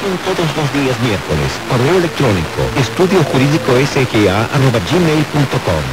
También todos los días miércoles. Correo electrónico estudiojuridicosga@gmail.com.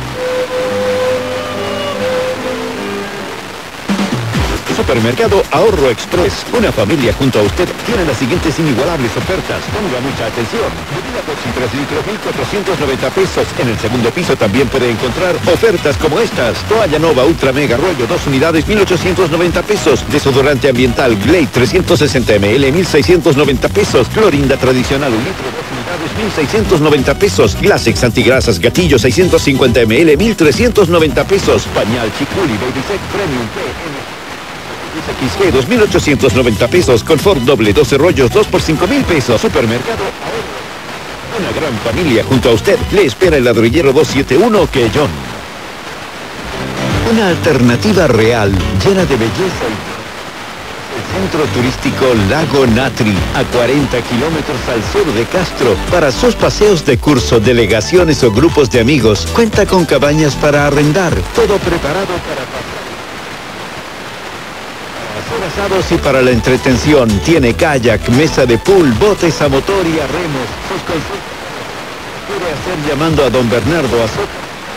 Supermercado Ahorro Express. Una familia junto a usted tiene las siguientes inigualables ofertas. Ponga mucha atención. Bebida Pepsi 3 litros, 1.490 pesos. En el segundo piso también puede encontrar ofertas como estas. Toalla Nova Ultra Mega Rollo, 2 unidades, 1.890 pesos. Desodorante ambiental Glade 360 ml, 1.690 pesos. Clorinda tradicional, 1 litro, 2 unidades, 1.690 pesos. Glasex antigrasas Gatillo 650 ml, 1.390 pesos. Pañal Chiculi Baby Set Premium PM XG 2.890 pesos. Confort doble 12 rollos 2 por 5.000 pesos. Supermercado Ahorro. Una gran familia junto a usted. Le espera el ladrillero 271 Quellón. Una alternativa real, llena de belleza y... El centro turístico Lago Natri, a 40 kilómetros al sur de Castro. Para sus paseos de curso, delegaciones o grupos de amigos, cuenta con cabañas para arrendar. Todo preparado para asados y para la entretención. Tiene kayak, mesa de pool, botes a motor y a remos. Sus consultas puede hacer llamando a don Bernardo Azota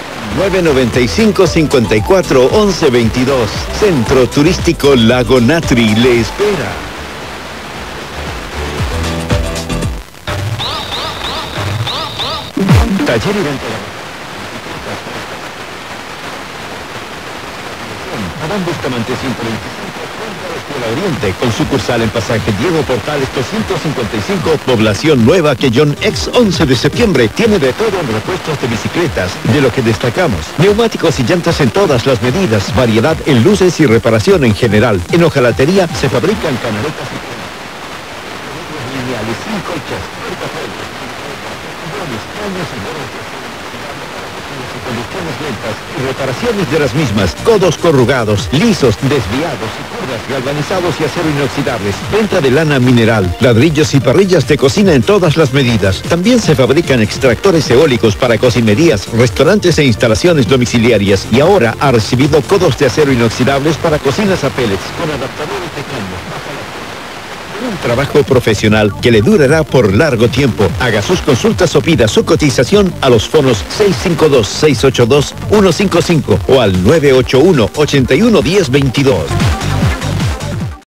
995-54-1122. Centro Turístico Lago Natri le espera. Taller y venta. Adán Bustamante 125. Oriente, con sucursal en Pasaje Diego Portales 255, Población Nueva Quellón, ex 11 de septiembre. Tiene de todo en repuestos de bicicletas, de lo que destacamos: neumáticos y llantas en todas las medidas, variedad en luces y reparación en general. En hojalatería se fabrican canaletas y lineales, sin colchas, portafolio, caños y conducciones lentas y reparaciones de las mismas, codos corrugados, lisos, desviados y curvas, galvanizados y acero inoxidables. Venta de lana mineral, ladrillos y parrillas de cocina en todas las medidas. También se fabrican extractores eólicos para cocinerías, restaurantes e instalaciones domiciliarias. Y ahora ha recibido codos de acero inoxidables para cocinas a pellets con adaptadores de cambio. Un trabajo profesional que le durará por largo tiempo. Haga sus consultas o pida su cotización a los fonos 652-682-155 o al 981-811022.